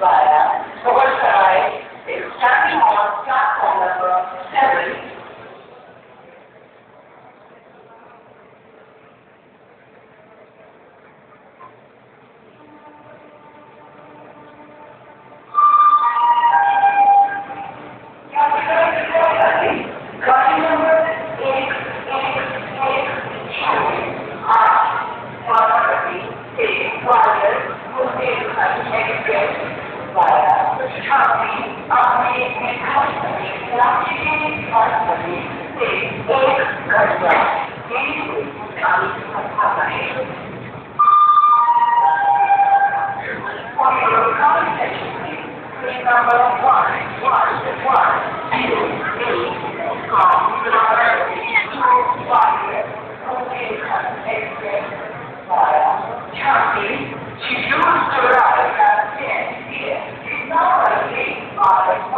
via Overside is starting on platform number 7. To use the right as 10 here is not a